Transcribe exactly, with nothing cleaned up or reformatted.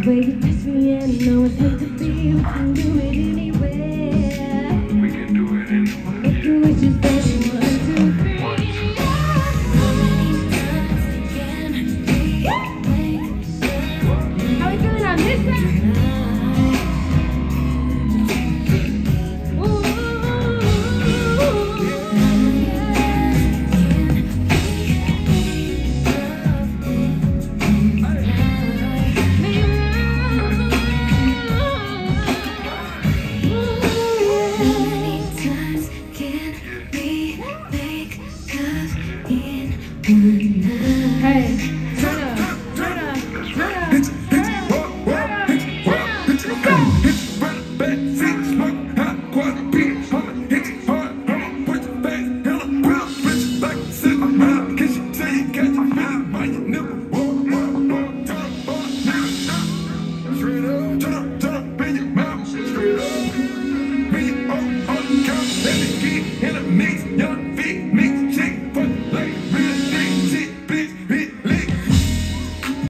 way you touch me, and I know it's meant to be. We can do it.